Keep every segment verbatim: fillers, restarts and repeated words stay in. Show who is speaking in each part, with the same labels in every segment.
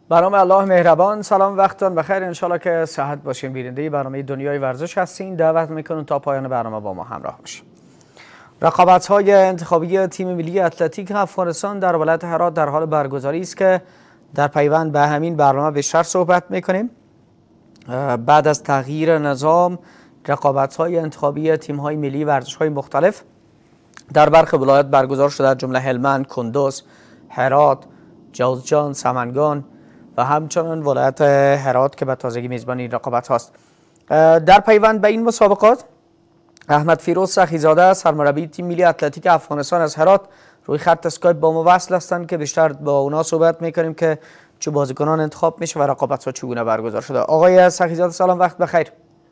Speaker 1: برنامه الله مهربان. سلام، وقتتان بخیر. انشالله که صحت باشین. بیننده برنامه دنیای ورزش هستین. دعوت میکنم تا پایان برنامه با ما همراه باشین. رقابت‌های انتخابی تیم ملی اتلتیک افغانستان در ولایت هرات در حال برگزاری است که در پیوند به همین برنامه بیشتر صحبت میکنیم. بعد از تغییر نظام رقابت‌های انتخابی تیم‌های ملی ورزش‌های مختلف در برخی ولایات برگزار شده، از جمله هلمند، کندوز، هرات، جوزجان، سمنگان و همچنین ولایت هرات که به تازگی میزبان این رقابت هاست. در پیوند به این مسابقات احمد فیروز سخیزاده سرمربی تیم ملی اتلتیک افغانستان از هرات روی خط اسکایپ با ما وصل هستند که بیشتر با اونا صحبت میکنیم که چه بازیکنان انتخاب میشه و رقابت ها چگونه برگزار شده. آقای سخیزاده سلام، وقت بخیر.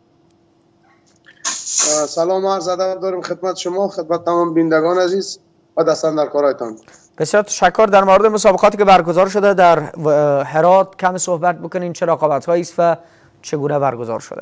Speaker 2: سلام عرض ادب دارم خدمت شما، خدمت تمام بینندگان عزیز و دستان در کارایتان.
Speaker 1: بسیار تشکر. در مورد مسابقاتی که برگزار شده در هرات کم صحبت بکنین، چه رقابت هایی است و چگونه برگزار شده؟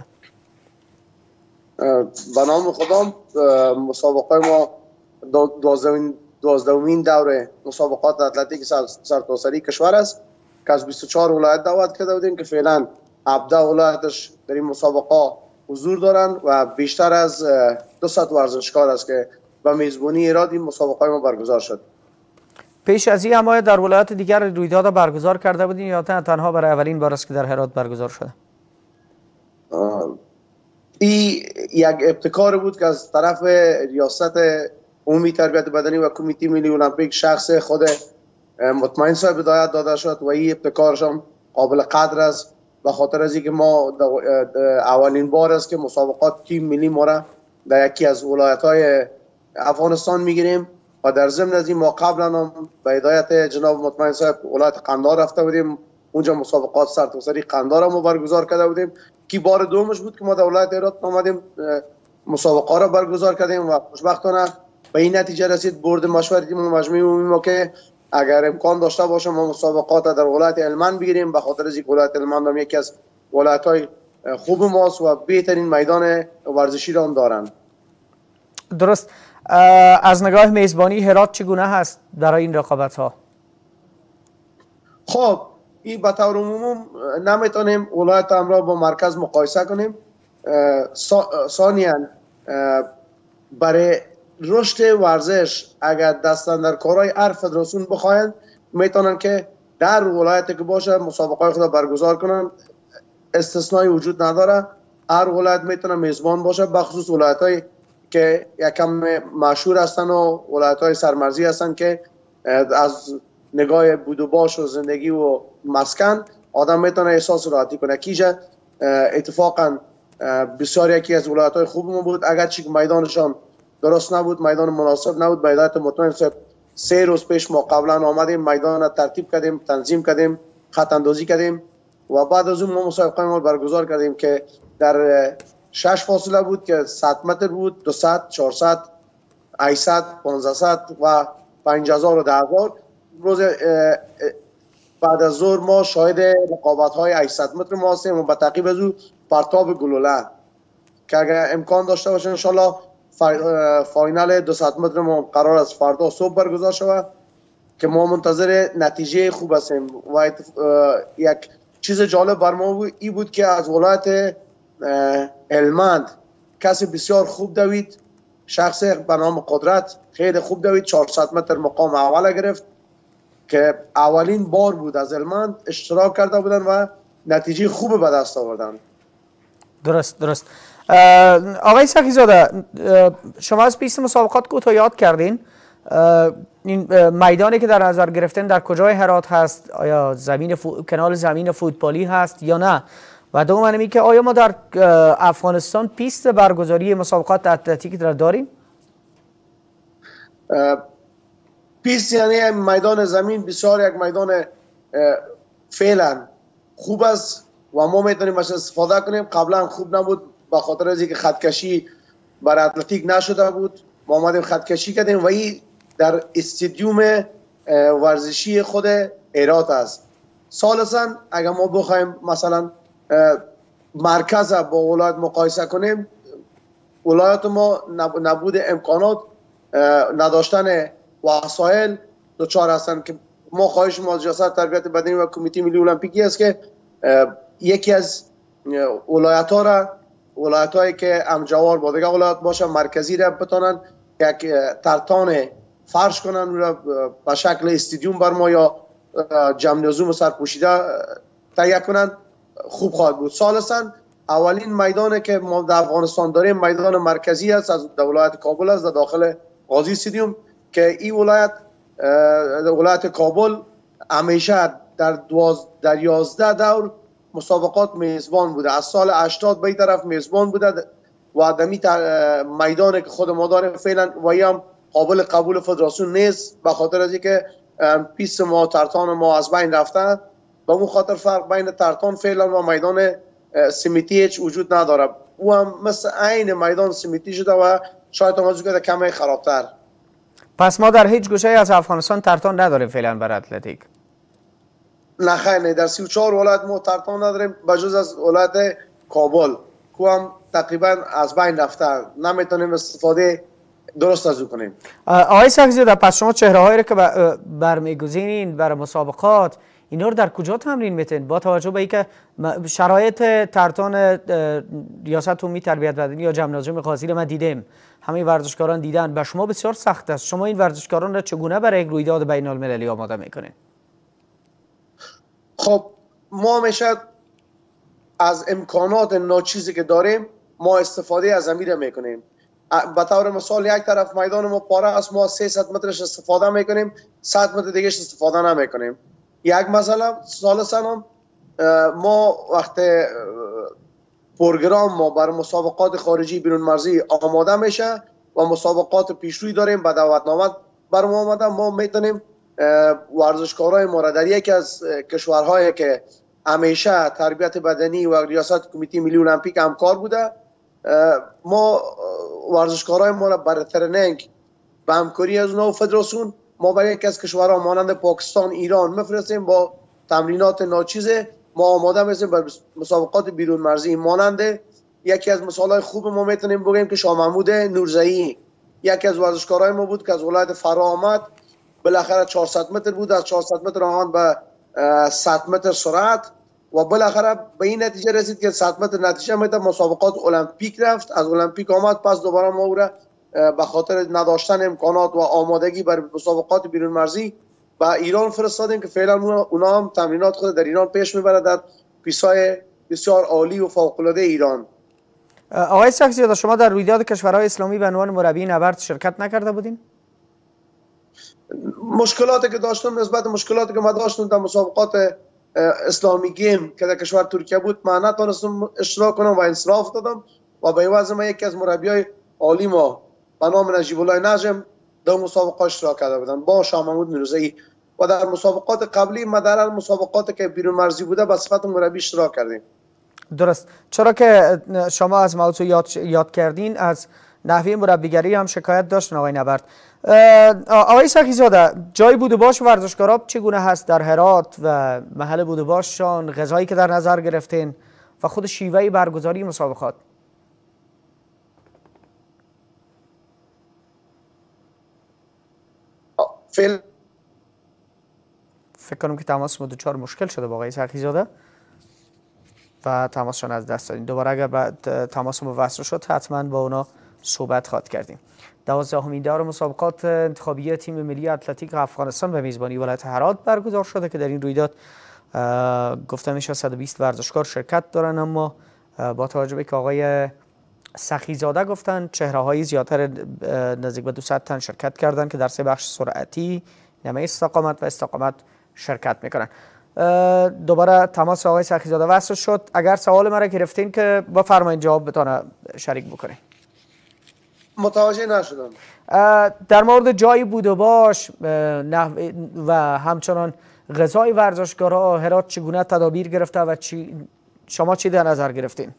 Speaker 2: به نام خدا، مسابقه ما دوازدهمین دوره مسابقات اتلتیک سرتاسری کشور است که از بیست و چهار ولایت دعوت کرده بودیم که فعلا هفده ولایتش در این مسابقه حضور دارند و بیشتر از دویست ورزشکار است که به میزبانی ایراد این مسابقه ما برگزار شد.
Speaker 1: پیش از این هم در ولایت دیگر رویداد برگزار کرده بودین یا تنها برای اولین بار است که در هرات برگزار شده؟
Speaker 2: این یک ابتکار بود که از طرف ریاست عمومی تربیت بدنی و کمیته ملی المپیک شخص خود مطمئن صاحب هدایت داده شد و این ابتکارش هم قابل قدر است، به خاطر از اینکه ما اولین بار است که مسابقات تیم ملی ما را در یکی از ولایت‌های افغانستان میگیریم و در ضمن از این ما قبلا هم به هدایت جناب مطمئن صاحب ولایت قندهار رفته بودیم، اونجا مسابقات سرتاسری قندهار ما برگزار کرده بودیم که بار دومش بود که ما در ولایت هرات آمدیم مسابقه را برگزار کردیم و خوشبختانه به این نتیجه رسید برد مشورتی مجمع عمومی ما که اگر امکان داشته باشه ما مسابقات در ولایت هلمند بگیریم، به خاطر از اینکه ولایت هلمند هم یکی از ولایت‌های خوب ماست و بهترین میدان ورزشی را هم دارند.
Speaker 1: درست. از نگاه میزبانی هرات چگونه هست برای این رقابت ها؟
Speaker 2: خب این به طور عموم نمیتونیم ولایت هم را با مرکز مقایسه کنیم. ثانیاً برای رشد ورزش اگر دستن در کارهای هر فدراسیون بخواین میتونن که در ولایتی که باشه مسابقه خود برگزار کنن، استثنایی وجود نداره. هر ولایت میتونه میزبان باشه، بخصوص ولایت‌های که یکم مشهور هستن و ولایت‌های سرمرزی هستن که از نگاه بود و باش و زندگی و مسکن آدم میتونه احساس راحتی کنه. کیجا اتفاقا بسیار یکی از ولایت‌های خوب ما بود، اگرچه میدانشان درست نبود، میدان مناسب نبود. به هدایت مطمئن صاحب سه روز پیش ما قبلا آمدیم، میدان ترتیب کردیم، تنظیم کردیم، خط اندازی کردیم و بعد از اون ما مسابقه ما برگزار کردیم که در شش فاصله بود که صد متر بود، دویست، چهارصد، هشتصد، پانصد و پنج هزار و ده هزار. روز بعد از ظهر ما شاهد رقابت‌های هشتصد متر ما هستیم و به تعقیب از او پرتاب گلوله که اگر امکان داشته باشه انشالله فاینال دویست متر ما قرار است فردا صبح برگزار شود که ما منتظر نتیجه خوب هستیم. و یک چیز جالب بر ما بود این بود که از ولایت هلمند کسی بسیار خوب دوید، شخص به نام قدرت خیلی خوب دوید، چهارصد متر مقام اول گرفت که اولین بار بود از هلمند اشتراک کرده بودن و نتیجه خوب به دست آوردن.
Speaker 1: درست درست. آقای سخیزاده، شما از پیست مسابقات کوتاه یاد کردین. این میدانی که در نظر گرفتن در کجای هرات هست؟ آیا زمین فو... کنال زمین فوتبالی هست یا نه؟ و دوم اینه که آیا ما در افغانستان پیست برگزاری مسابقات اتلتیک را داریم؟
Speaker 2: پیست یعنی میدان زمین بسیار یک میدان فعلا خوب است و ما میتونیم ازش استفاده کنیم. قبلا خوب نبود به خاطر از اینکه خطکشی برای اتلتیک نشده بود، ما اومدیم خطکشی کردیم و این در استادیوم ورزشی خود هرات است. ثالثاً اگر ما بخوایم مثلا مرکز با ولایت مقایسه کنیم، ولایت ما نبود امکانات، نداشتن وسایل دچار هستن که ما خواهش ما از ریاست تربیت بدنی و کمیته ملی المپیکی است که یکی از ولایت ها را ولایت هایی که همجوار با دیگه ولایت باشن مرکزی را بتونن یک ترتان فرش کنن و به شکل استادیوم بر ما یا جمنازیوم سرپوشیده تهیه کنن خوب خواهد بود. ثالثاً اولین میدانی که ما در افغانستان داریم میدان مرکزی است از ولایت کابل است در داخل غازی استادیوم که این ولایت ولایت کابل همیشه در دواز در یازده دور مسابقات میزبان بوده. از سال هشتاد به این طرف میزبان بوده و دمی میدانی که خود ما داریم فعلا و هم قابل قبول فدراسیون نیست به خاطر از اینکه پیست ما ترتان ما از بین رفته. به اون خاطر فرق بین ترتان فعلا و میدان سمیتی هیچ وجود نداره. او هم مثل عین میدان سمیتی شده و شاید هم از کمی خرابتر.
Speaker 1: پس ما در هیچ گوشه از افغانستان ترتان نداریم فعلا برای اتلتیک؟
Speaker 2: نه خیر نه، در سی و چهار ولایت ما ترتان نداریم بجز از ولایت کابل که هم تقریبا از بین رفته، نمیتونیم استفاده درست از او کنیم.
Speaker 1: آقای سخی‌زاده، پس شما چهره هایی رو که برمیگزینین برای مسابقات اینا رو در کجا تمرین میتین با توجه به اینکه شرایط ترتان ریاست عمومی تربیت بدنی یا جمنازیوم غازی رو ما دیدیم، همه ورزشکاران دیدن، به شما بسیار سخت است. شما این ورزشکاران را چگونه برای یک رویداد بین المللی آماده میکنین؟
Speaker 2: خب ما همیشه از امکانات ناچیزی که داریم ما استفاده از امیر میکنیم. به طور مثال یک طرف میدان ما پاره است، ما سیصد مترش استفاده میکنیم، صد متر دیگه استفاده نمیکنیم. یک مثلا ثالثاً ما وقتی پروگرام ما برای مسابقات خارجی بیرون مرزی آماده میشه و مسابقات پیشروی داریم به دعوتنامه برام آمده، ما میتونیم ورزشکارای ما را در یکی از کشورهایی که همیشه تربیت بدنی و ریاست کمیته ملی المپیک همکار بوده، ما ورزشکارای ما را برای ترنینگ به همکاری از اونها و فدراسیون ما برای یکی از کشورها مانند پاکستان، ایران میفرستیم با تمرینات ناچیزه. ما آماده میشیم برای مسابقات بیرون مرزی مانند یکی از مثالهای خوب ما میتونیم بگیم که شاه محمود نورزایی یکی از ورزشکارای ما بود که از ولایت فرا آمد، بالاخره چهارصد متر بود، از چهارصد متر آمد به صد متر سرعت و بالاخره به این نتیجه رسید که صد متر نتیجه میده مسابقات المپیک رفت، از المپیک آمد. پس دوباره ما او را به خاطر نداشتن امکانات و آمادگی برای مسابقات بیرون مرزی به ایران فرستادیم که فعلا اونا هم تمرینات خود در ایران پیش میبره در پیست‌های بسیار عالی و فوق‌العاده ایران.
Speaker 1: آقای سخی‌زاده، شما در رویداد کشورهای اسلامی به عنوان مربی نبرد شرکت نکرده بودین؟
Speaker 2: مشکلاتی که داشتم نسبت مشکلاتی که ما داشتم در مسابقات اسلامی گیم که در کشور ترکیه بود ما نتونستم اشتراک کنم و انصراف دادم و به عوض ما یکی از مربیای عالی ما به نام نجیب الله نجم در مسابقات اشتراک کرده بودن با شاه محمود نورزایی و در مسابقات قبلی ما در مسابقات که بیرون مرزی بوده به صفت مربی اشتراک کردیم.
Speaker 1: درست. چرا که شما از موضوع یاد, یاد کردین، از نحوه مربیگری هم شکایت داشتن آقای نبرد. آقای سخی‌زاده، جای بود و باش ورزشکارا چگونه هست در هرات و محل بود و باششان، غذایی که در نظر گرفتین و خود شیوه برگزاری مسابقات؟
Speaker 2: فعلا
Speaker 1: فکر کنم که تماس دچار مشکل شده با آقای سخی‌زاده و تماسشان از دست دادیم. دوباره اگر بعد تماس ما وصل شد حتما با اونا صحبت خواهد کردیم. دوازدهمین دور مسابقات انتخابی تیم ملی اتلتیک افغانستان به میزبانی ولایت هرات برگزار شده که در این رویداد گفته میشه صد و بیست ورزشکار شرکت دارن، اما با توجه به که آقای سخی‌زاده گفتن چهره‌های زیادتر نزدیک به دویست تن شرکت کردن که در سه بخش سرعتی، نمه استقامت و استقامت شرکت میکنن. دوباره تماس آقای سخی‌زاده وصل شد. اگر سوال مرا گرفتین که بفرمایید جواب بتونه شریک بکنه.
Speaker 2: متوجه نشدم.
Speaker 1: در مورد جای بود و باش و همچنان غذای ورزشکارها هرات چگونه تدابیر گرفته و چی شما چی در نظر گرفتین؟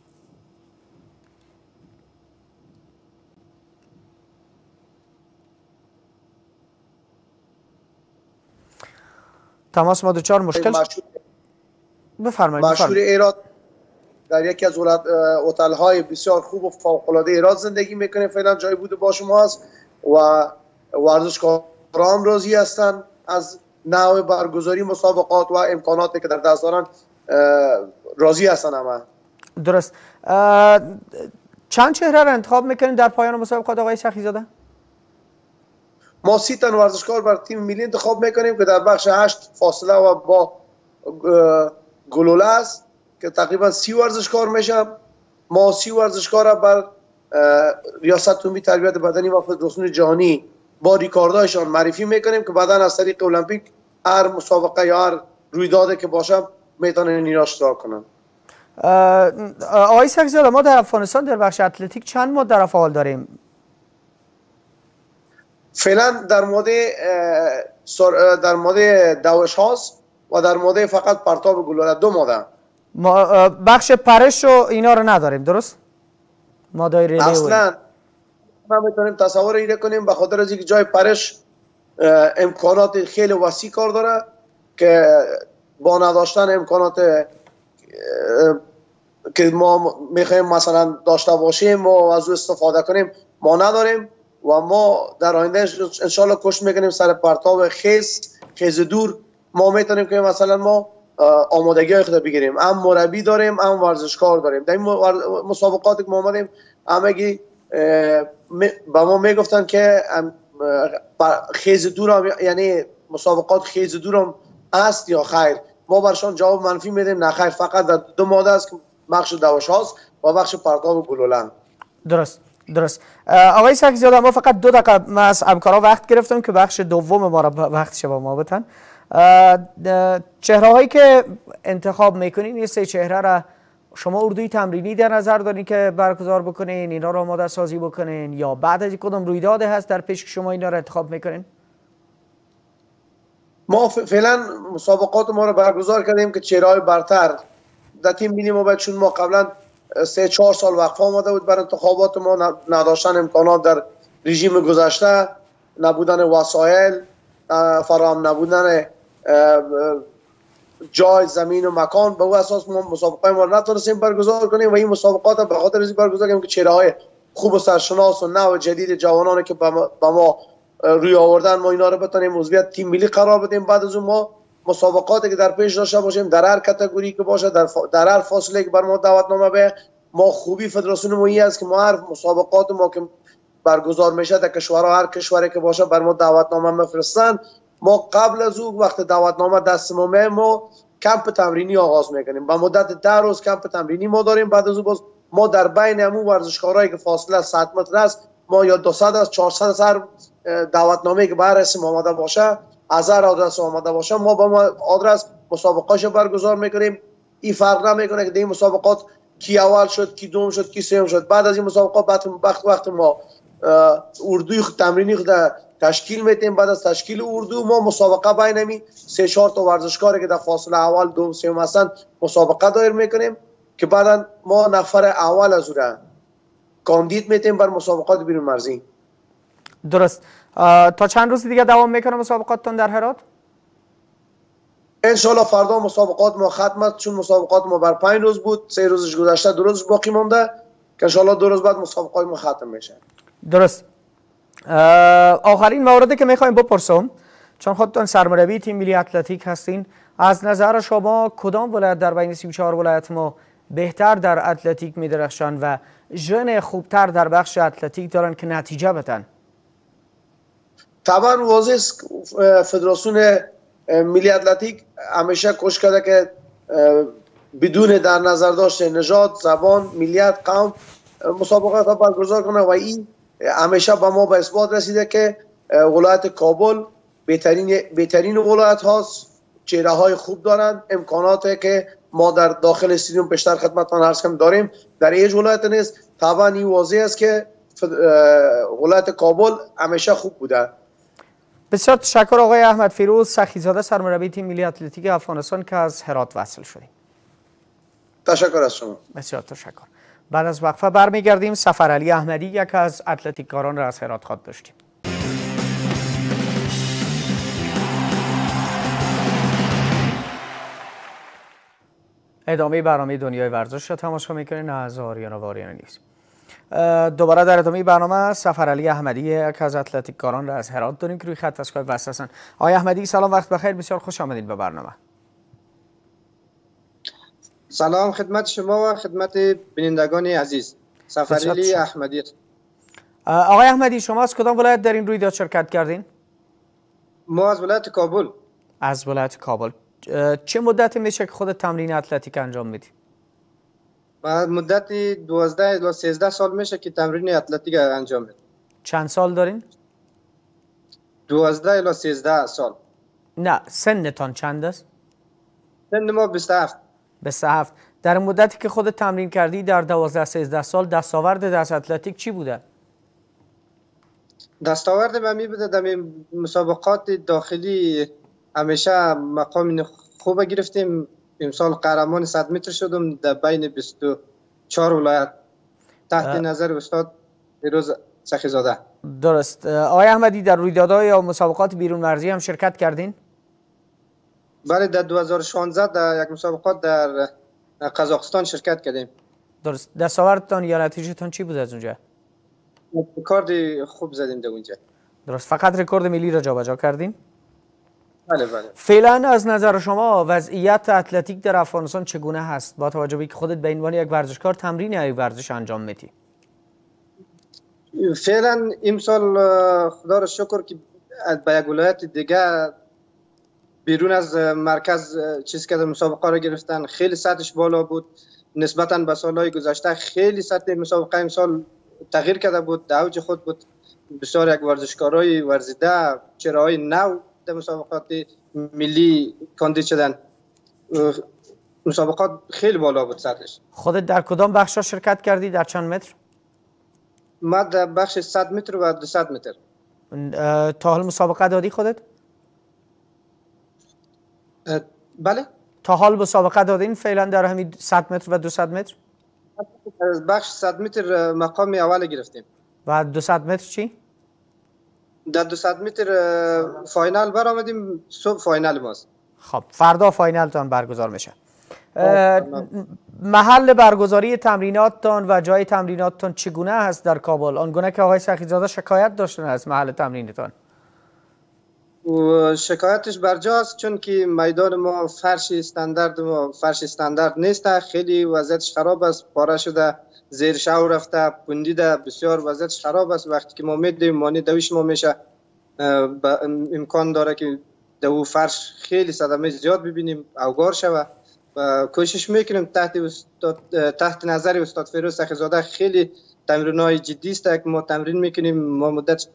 Speaker 1: تماس ما دچار مشکل شد. بفرمایید.
Speaker 2: مشهور ایراد در یکی از هتل‌های بسیار خوب و فوق‌العاده ایراد زندگی میکنه. فعلا جای بود با شما است و ورزشکاران راضی هستند از نحو برگزاری مسابقات و امکاناتی که در دست دارن راضی هستن. همه
Speaker 1: درست. چند چهره را انتخاب میکنید در پایان مسابقات آقای سخیزاده؟
Speaker 2: ما سی تن ورزشکار بر تیم ملی انتخاب میکنیم که در بخش هشت فاصله و با گلوله است که تقریبا سی ورزشکار میشه. ما سی ورزشکار را بر ریاست عمومی تربیت بدنی و فدراسیون جهانی با ریکاردایشان معرفی میکنیم که بعدا از طریق المپیک هر مسابقه یا هر رویدادی که باشه میتونن این اشتراک کنن.
Speaker 1: آقای سخیزاده، ما در افغانستان در بخش اتلتیک چند ماه در فعال داریم؟
Speaker 2: فعلا در مورد در مورد دوش هاست و در مورد فقط پرتاب گلوله دو ماده.
Speaker 1: ما بخش پرش و اینا رو نداریم، درست؟ مادای ریلی
Speaker 2: اصلا نمیتونیم تصور ایره کنیم، به خاطر از اینکه جای پرش امکانات خیلی وسیع کار داره که با نداشتن امکانات که ما میخوایم مثلا داشته باشیم و از او استفاده کنیم ما نداریم و ما در آینده انشالله کوشش میکنیم سر پرتاب خیز خیز دور ما میتونیم که مثلا ما آمادگی های خود بگیریم. هم مربی داریم هم ورزشکار داریم. در این مسابقاتی که ما آمدیم همگی با ما میگفتن که خیز دور هم یعنی مسابقات خیز دور هم است یا خیر. ما برشان جواب منفی میدیم نه خیر، فقط در دو ماده است که بخش دوش هاست و بخش پرتاب گلوله.
Speaker 1: درست درست. آقای سخیزاده، ما فقط دو دقیقه از همکارا وقت گرفتم که بخش دوم ما را وقتش با ما بتن. چهره هایی که انتخاب میکنین این سه چهره را شما اردوی تمرینی در نظر دارین که برگزار بکنین، اینا رو آماده سازی بکنین یا بعد از کدام رویداد هست در پیش که شما اینا را انتخاب میکنین؟
Speaker 2: ما فعلا مسابقات ما رو برگزار کردیم که چهره‌های برتر در تیم ملی ما باید، چون ما قبلا سه چهار سال وقفه آمده بود برای انتخابات ما، نداشتن امکانات در رژیم گذشته، نبودن وسایل، فراهم نبودن جای زمین و مکان، به او اساس ما مسابقه ما رو نتونستیم برگزار کنیم و این مسابقات به خاطر اینکه برگزار کردیم که چهره‌های خوب و سرشناس و نو جدید جوانانی که به ما روی آوردن ما اینا رو بتونیم عضویت تیم ملی قرار بدیم. بعد از اون ما مسابقاتی که در پیش داشته باشیم در هر کاتگوری که باشه، در, در هر فاصله که بر ما دعوتنامه به ما خوبی فدراسیون ما است که ما هر مسابقات ما که برگزار میشه در کشورها، هر کشوری که باشه بر ما دعوتنامه میفرستن. ما قبل از اون وقت دعوتنامه دست ما میاد ما کمپ تمرینی آغاز میکنیم. با مدت ده روز کمپ تمرینی ما داریم. بعد از اون باز ما در بین همون ورزشکارایی که فاصله صد متر است ما یا دویست از چهارصد سر دعوتنامه که بر اسم آمده باشه، هزار آدرس آمده باشه، ما با ما آدرس مسابقه‌اش برگزار میکنیم. این فرق نمیکنه که این مسابقات کی اول شد، کی دوم شد، کی سوم شد. بعد از این مسابقات وقت وقت ما اردوی تمرینی خود تشکیل میدیم. بعد از تشکیل اردو ما مسابقه بینمی سه چهار تا ورزشکاری که در فاصله اول دوم سوم هستن مسابقه دایر میکنیم که بعدا ما نفر اول از اون را کاندید میتیم بر مسابقات بیرون مرزی.
Speaker 1: درست. تا چند روز دیگه دوام میکنه مسابقاتتون در هرات؟
Speaker 2: انشالله فردا مسابقات ما ختم است، چون مسابقات ما بر پنج روز بود، سه روزش گذشته، دو روز باقی مونده که انشالله دو روز بعد مسابقات ما ختم میشه.
Speaker 1: درست. آخرین موردی که میخوایم بپرسم، چون خودتون سرمربی تیم ملی اتلتیک هستین، از نظر شما کدام ولایت در بین سی و چهار ولایت ما بهتر در اتلتیک میدرخشن و ژن خوبتر در بخش اتلتیک دارن که نتیجه بدن؟
Speaker 2: طبعا واضح فدراسیون ملی اتلتیک همیشه کوشش کرده که بدون در نظر داشته نژاد، زبان، ملیت، قوم مسابقات را برگزار کنه و این همیشه به ما به اثبات رسیده که ولایت کابل بهترین بهترین ولایت هاست. چهره های خوب دارند، امکاناتی که ما در داخل استادیوم بیشتر خدمتتان عرض کردم داریم در هیچ ولایت نیست. طبعا این واضح است که ولایت کابل همیشه خوب بوده.
Speaker 1: بسیار تشکر آقای احمد فیروز سخیزاده، سرمربی تیم ملی اتلتیک افغانستان که از هرات وصل شدیم.
Speaker 2: تشکر از شما.
Speaker 1: بسیار تشکر. بعد از وقفه برمیگردیم. سفرعلی احمدی یک از اتلتیکگاران را از هرات خواد داشتیم. ادامه برنامه دنیای ورزش را تماشا میکنید از آریانا واریان نیوز. دوباره در ادامه برنامه سفرعلی احمدی یک از اتلتیککاران را از هرات داریم که روی خط اسکایپ بسته هستند. آقای احمدی سلام، وقت بخیر، بسیار خوش آمدید به برنامه.
Speaker 3: سلام خدمت شما و خدمت بینندگان عزیز. سفرعلی احمدی.
Speaker 1: آقای احمدی شما از کدام ولایت در این رویداد شرکت کردین؟
Speaker 3: ما از ولایت کابل.
Speaker 1: از ولایت کابل. چه مدتی میشه که خود تمرین اتلتیک انجام میدی؟
Speaker 3: بعد مدت دوازده الی سیزده سال میشه که تمرین اتلتیک انجام میدم.
Speaker 1: چند سال دارین؟
Speaker 3: دوازده الی سیزده سال.
Speaker 1: نه، سنتان چند است؟
Speaker 3: سن ما بیست و هفت.
Speaker 1: بیست و هفت. در مدتی که خود تمرین کردی در دوازده سیزده سال دستاورد دست اتلتیک چی بوده؟
Speaker 3: دستاورد من می بوده در مسابقات داخلی همیشه مقام خوب گرفتیم. امسال قهرمان صد متر شدم در بین بیست و چهار ولایت تحت اه. نظر استاد فیروز سخیزاده.
Speaker 1: درست. آقای احمدی در رویدادهای یا مسابقات بیرون مرزی هم شرکت کردین؟
Speaker 3: بله، در دو هزار و شانزده در یک مسابقات در قزاقستان شرکت کردیم.
Speaker 1: درست. دستاوردتان یا نتیجهتان چی بود از اونجا؟
Speaker 3: رکورد خوب زدیم در اونجا.
Speaker 1: درست. فقط رکورد ملی را جابجا کردین؟
Speaker 3: بله بله.
Speaker 1: فعلا از نظر شما وضعیت اتلتیک در افغانستان چگونه هست با توجه به که خودت به عنوان یک ورزشکار تمرین یک ورزش انجام میدی؟
Speaker 3: فعلا امسال خدا را شکر که به یک ولایت دیگه بیرون از مرکز چیز که مسابقه را گرفتن، خیلی سطحش بالا بود نسبتا به سالهای گذشته. خیلی سطح مسابقه امسال تغییر کرده بود، در اوج خود بود. بسیار یک ورزشکارای ورزیده، چهره‌های نو در مسابقات ملی کاندید شدن. مسابقات خیلی بالا بود سطحش.
Speaker 1: خودت در کدام بخشا شرکت کردی؟ در چند متر؟
Speaker 3: ما در بخش صد متر و دویست متر.
Speaker 1: تا حال مسابقه دادی خودت؟
Speaker 3: بله.
Speaker 1: تا حال مسابقه دادین فعلا در همین صد متر و دویست متر؟
Speaker 3: از بخش صد متر مقام اول گرفتیم.
Speaker 1: و دویست متر چی؟
Speaker 3: در دویست متر فاینال برآمدیم. صبح فاینال ماست.
Speaker 1: خب فردا فاینالتان برگزار میشه. محل برگزاری تمریناتتان و جای تمریناتتان چگونه هست در کابل؟ آنگونه که آقای سخیزاده شکایت داشتن از محل تمرینتان.
Speaker 3: و شکایتش برجاست چون که میدان ما فرش استاندارد ما فرش استاندارد نیست. خیلی وضعیتش خراب است، پاره شده، زیر شو رفته، پوندیده، بسیار وضعیتش خراب است. وقتی که ما میدیم مانی دویش ما میشه، امکان داره که دو فرش خیلی صدمه زیاد ببینیم، اوگار شوه. و کوشش میکنیم تحت استاد تحت نظر استاد فیروز سخیزاده. خیلی تمرینای جدی است که ما تمرین میکنیم. ما مدت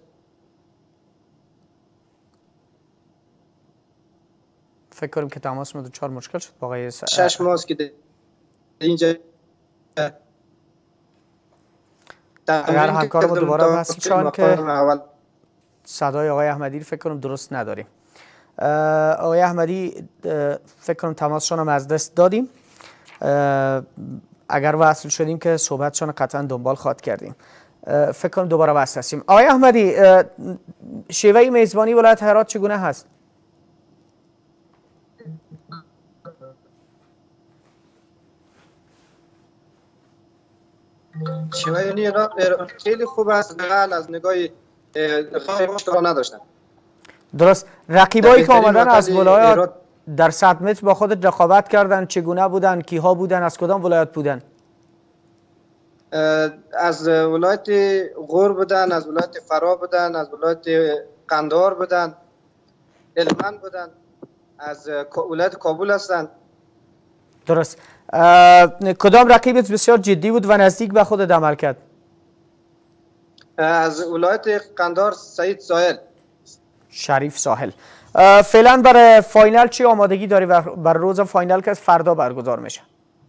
Speaker 1: فکر کنم که تماس ما دچار مشکل شد با آقای س...
Speaker 3: شش ماست که اینجا
Speaker 1: اگر همکار ما دوباره وصل شدن که صدای آقای احمدی فکر کنم درست نداریم. آقای احمدی فکر کنم تماسشون هم از دست دادیم. اگر وصل شدیم که صحبتشون قطعا دنبال خواهد کردیم. فکر کنم دوباره وصل هستیم. آقای احمدی شیوه میزبانی ولایت هرات چگونه هست؟
Speaker 3: شیوه خیلی خوب است. از نگاه مشکل نداشتن.
Speaker 1: درست. رقیبایی که آمدن از ولایت در صد متر با خودت رقابت کردن چگونه بودن؟ کیها بودن؟ از کدام ولایت بودن؟
Speaker 3: از ولایت غور بودن، از ولایت فرا بودن، از ولایت قندهار بودن، هلمند بودن، از ولایت کابل هستند.
Speaker 1: درست. کدام رقیبت بسیار جدی بود و نزدیک به خودت عمل کرد؟
Speaker 3: از ولایت قندهار سعید ساحل.
Speaker 1: شریف ساحل. فعلا برای فاینال چی آمادگی داری بر روز فاینال که فردا برگزار میشه؟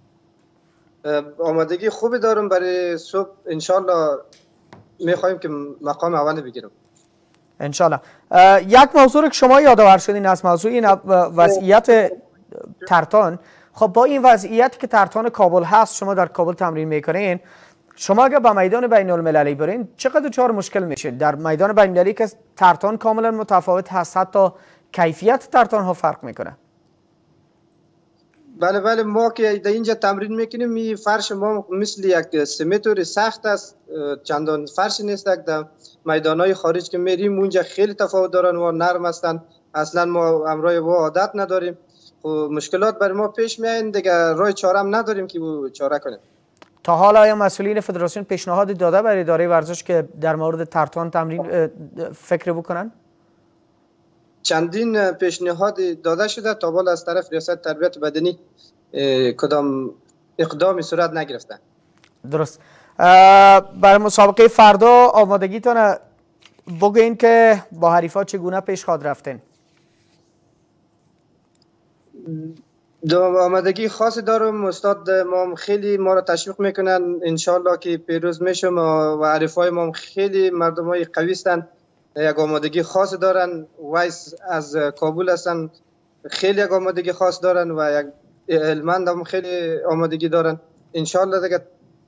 Speaker 3: آمادگی خوبی دارم برای صبح. انشالله میخوایم که مقام اول بگیرم.
Speaker 1: انشالله. یک موضوع که شما یادآور شدین از موضوع این وضعیت ترتان. خب با این وضعیتی که ترتان کابل هست، شما در کابل تمرین میکنین، شما اگر به میدان بین المللی برین چقدر دچار مشکل میشه؟ در میدان بین المللی که ترتان کاملا متفاوت هست، حتی کیفیت ترتان ها فرق میکنه.
Speaker 3: بله بله ما که در اینجا تمرین میکنیم این فرش ما مثل یک سمتوری سخت است، چندان فرش نیست. در میدانهای خارج که میریم اونجا خیلی تفاوت دارن و نرم هستن. اصلا ما امرای و عادت نداریم. مشکلات برای ما پیش میاین دیگه، راه چاره هم نداریم که چاره کنیم.
Speaker 1: تا حالا آیا مسئولین فدراسیون پیشنهاد داده برای اداره ورزش که در مورد ترتان تمرین فکر بکنن؟
Speaker 3: چندین پیشنهاد داده شده، تا حالا از طرف ریاست تربیت بدنی کدام اقدامی صورت نگرفته.
Speaker 1: درست. برای مسابقه فردا آمادگیتان بگوین که با حریفا چگونه پیش خواهد رفتین؟
Speaker 3: دو آمادگی خاصی دارم. استاد ما خیلی ما را تشویق میکنن، انشالله که پیروز میشم و حریفای ما خیلی مردمای قوی هستند، یک آمادگی خاص دارن. وایس از کابل هستن، خیلی یک آمادگی خاص دارن و یک هلمند هم خیلی آمادگی دارن. انشالله دیگه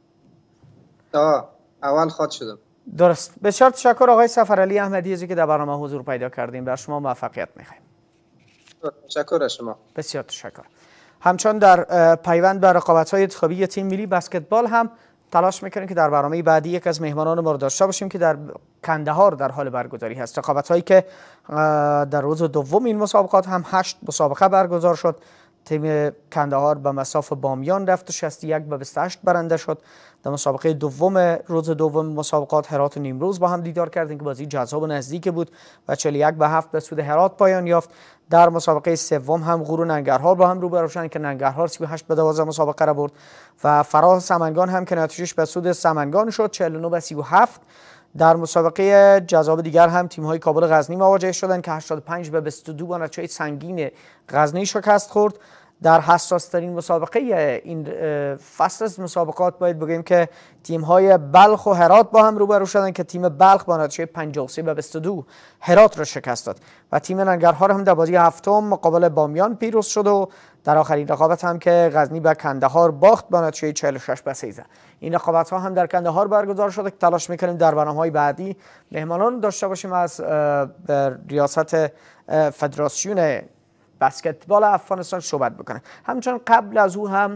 Speaker 3: تا اول خواد شدم.
Speaker 1: درست. بسیار تشکر آقای سفرعلی احمدی از که در برنامه حضور پیدا کردیم. بر شما موفقیت میخوایم.
Speaker 3: تشکر از شما.
Speaker 1: بسیار تشکر. همچنان در پیوند به رقابت‌های انتخابی تیم ملی بسکتبال هم تلاش میکنیم که در برنامه بعدی یک از مهمانان ما رو داشته باشیم که در کندهار در حال برگزاری هست. رقابت‌هایی که در روز دوم این مسابقات هم هشت مسابقه برگزار شد. تیم کندهار به مصاف بامیان رفت و شصت و یک به بیست و هشت برنده شد. در مسابقه دوم روز دوم مسابقات هرات و نیمروز با هم دیدار کردیم که بازی جذاب و نزدیک بود و چهل و یک به هفت به سود هرات پایان یافت. در مسابقه سوم هم غرور ننگرهار با هم روبرو شدند که ننگرهار سی و هشت به دوازده مسابقه را برد و فراه سمنگان هم که نتیجهش به سود سمنگان شد چهل و نه به سی و هفت. در مسابقه جذاب دیگر هم تیم‌های کابل غزنی مواجه شدند که هشتاد و پنج به بیست و دو با نتیجه سنگین غزنی شکست خورد. در حساس‌ترین مسابقه این فصل از مسابقات باید بگیم که تیم‌های بلخ و هرات با هم روبرو شدند که تیم بلخ با نتیجه پنجاه و سه به بیست و دو هرات را شکست داد و تیم ننگرهار هم در بازی هفتم مقابل بامیان پیروز شد و در آخرین رقابت هم که غزنی به کندهار باخت با نتیجه چهل و شش به سیزده. این رقابت‌ها هم در کندهار برگزار شده که تلاش می‌کنیم در برنامه‌های بعدی مهمانان داشته باشیم از ریاست فدراسیون بسکتبال افغانستان صحبت بکنه. همچنین قبل از او هم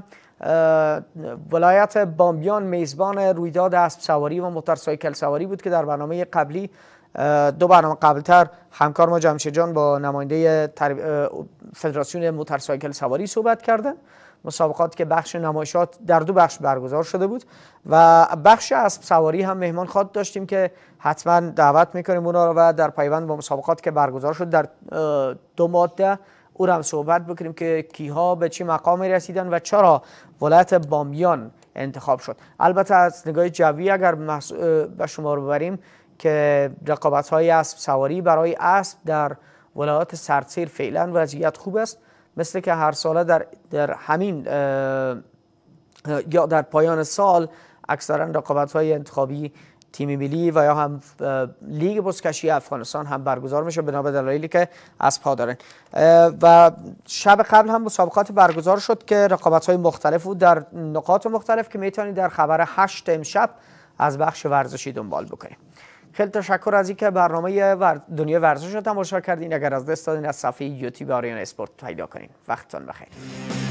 Speaker 1: ولایت بامیان میزبان رویداد اسب سواری و موتورسایکل سواری بود که در برنامه قبلی دو برنامه قبلتر همکار ما جمشید جان با نماینده فدراسیون موتورسایکل سواری صحبت کردن. مسابقات که بخش نمایشات در دو بخش برگزار شده بود و بخش اسب سواری هم مهمان خواد داشتیم که حتما دعوت میکنیم اونا رو و در پیوند با مسابقات که برگزار شد در دو ماده او را هم صحبت بکنیم که کیها به چه مقامی رسیدن و چرا ولایت بامیان انتخاب شد. البته از نگاه جوی اگر به شمار ببریم که رقابت‌های اسب سواری برای اسب در ولایات سردسیر فعلا وضعیت خوب است، مثل که هر ساله در در همین یا در پایان سال اکثرا رقابت‌های انتخابی تیم ملی و یا هم لیگ بزکشی افغانستان هم برگزار میشه بنا به دلایلی که اسب‌ها دارن. و شب قبل هم مسابقات برگزار شد که رقابت‌های مختلف بود در نقاط مختلف که میتونید در خبر هشت امشب از بخش ورزشی دنبال بکنید. خیلی تشکر از اینکه برنامه ور... دنیای ورزش رو تماشا کردین. اگر از دست دادین از صفحه یوتیوب آریانا اسپورت پیدا کنین. وقتتون بخیر.